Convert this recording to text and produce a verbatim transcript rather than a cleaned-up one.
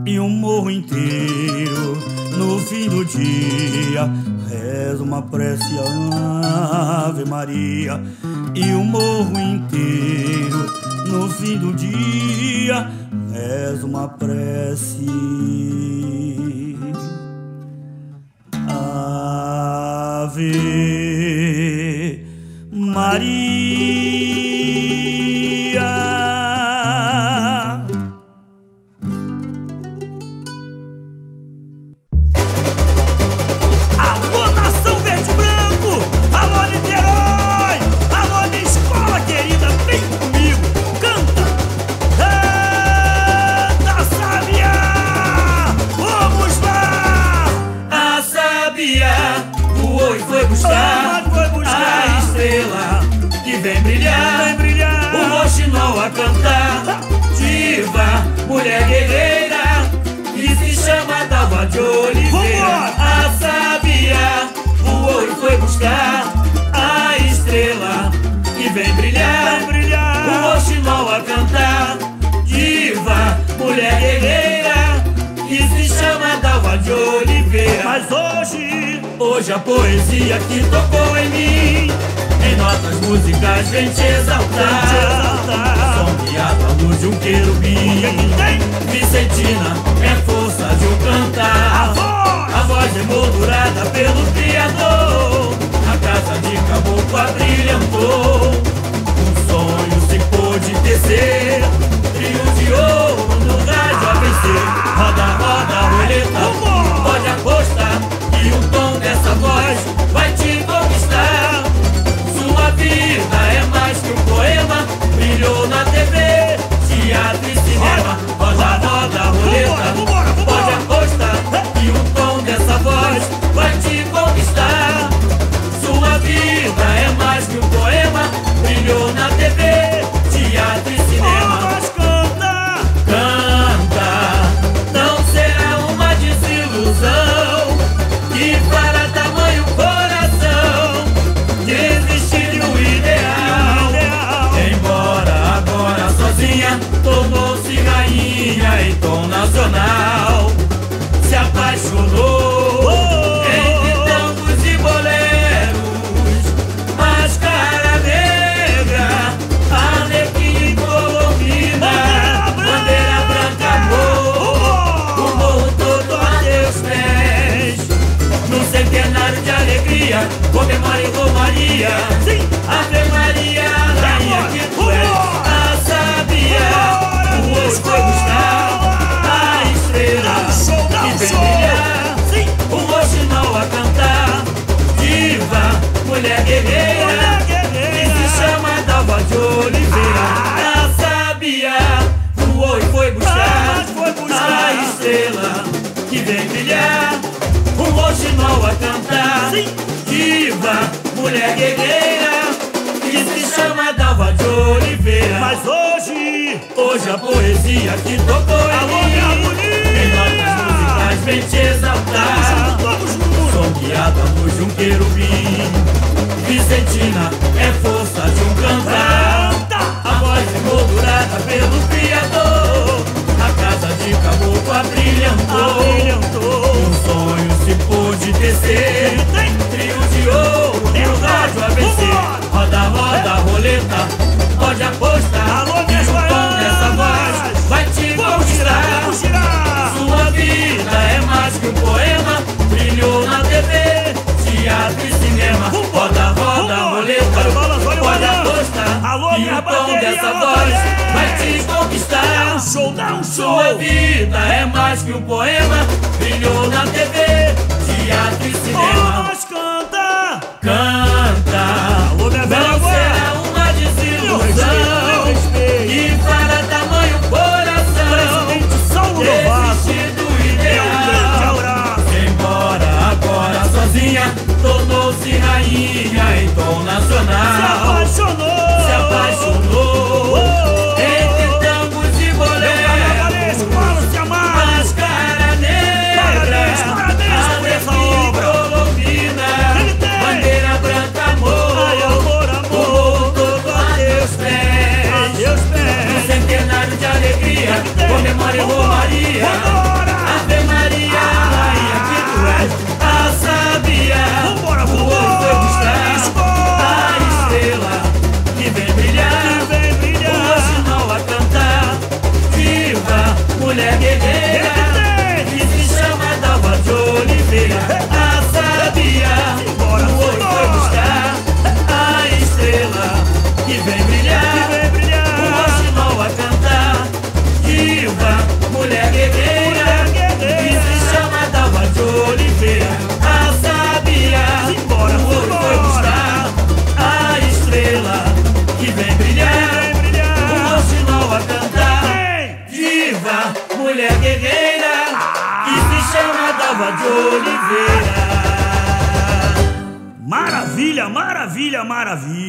e o morro inteiro no fim do dia reza uma prece à Ave Maria. E o morro inteiro no fim do dia reza uma prece Ave Maria. Alô, nação verde e branco! Alô, Niterói! Alô, minha escola querida! Vem comigo! Canta! Canta, Sabiá! Vamos lá! A Sabiá voou e foi buscar, foi buscar a estrela que vem brilhar, Vem brilhar. o roxinol a cantar. Diva, mulher guerreira, que se chama Dalva de Oliveira. Vambora. A Sabiá voou e foi buscar a estrela que vem brilhar, Vem brilhar. o roxinol a cantar. Diva, mulher guerreira, que se chama Dalva de Oliveira. Mas hoje, Hoje a poesia que tocou em mim, em notas musicais vem te exaltar. te exaltar. Som guiado à luz de um querubim. O que que tem? Vicentina é força de um cantar. A voz. A voz emoldurada pelo Criador. A casa de caboclo abrilhantou. Um sonho se pôde tecer. Trio de ouro no rádio a vencer. Roda, roda, roleta, Vambora. pode apostar que o tom dessa voz vai te conquistar. Sua vida é mais que um poema. Brilhou na T V, teatro e cinema. Roda, roda, roleta, Vambora, vambora, pode vambora. apostar que o tom dessa voz vai te conquistar. Sua vida é mais que um poema. Brilhou na T V, teatro e cinema. Mas canta. Canta, não será uma desilusão que para tamanho coração desistir do ideal. Ideal. Embora agora sozinha, tornou-se rainha em tom nacional. Se apaixonou entre tangos e boleros. Máscara negra, arlequim e colomina. Bandeira branca, amor, o morro todo a teus pés. No centenário de alegria, comemora em Romaria. Sim. Ave Maria, rainha que tu és. A Sabiá voou e foi buscar a estrela Dá um show, dá que um vem show. brilhar, Sim. o roxinol a cantar. Diva, mulher guerreira, Mulher que guerreira. se chama Dalva de Oliveira. A Sabiá voou e foi buscar Ah, foi buscar. a estrela que vem brilhar, o roxinol a cantar. Sim. Diva, mulher guerreira, que se chama Dalva de Oliveira. Mas hoje, Hoje a poesia que tocou em alô, mim, minha em notas harmonia. musicais vem te exaltar. Vamos juntos. Som guiado à luz de um querubim. Vicentina é força de um cantar. Canta. A voz emoldurada pelo Criador. A casa de caboclo abrilhantou. Abrilhantou. Um sonho se pôde tecer. Tem. Trio de ouro no rádio a vencer. Roda, roda, roleta, pode apostar. Alô, que minhas o tom baianas. dessa voz vai te Vamos girar, conquistar. vamos girar. Sua vida é mais que um poema. Brilhou na T V, teatro e cinema. Roda, roda, Vambora. roleta, Olha o balanço, olha o pode balanço. apostar. Alô, que minha o tom bateria, dessa alô, voz bateria. vai te Dá conquistar. um show, dá um Sua show. vida é mais que um poema. Brilhou na T V, teatro e cinema. Mas canta. Canta, Alô, minha velha não avó. será uma Meu respeito, meu desilusão respeito. que para tamanho coração Presidente Saulo Novato. desistir do Meu grande ideal. abraço. Embora agora sozinha, tornou-se rainha em tom Se nacional. apaixonou. Se apaixonou entre tangos e boleros. Carnavalesco, fala, se amar. Máscara negra, Parabéns, parabéns por essa arlequim e obra. colomina. Ele tem. Bandeira branca, amor, Ai, amor, o morro amor. todo a teus pés. Deus No pés. centenário de alegria, comemore Vambora, Romaria. vambora. de Oliveira. Maravilha, maravilha, maravilha.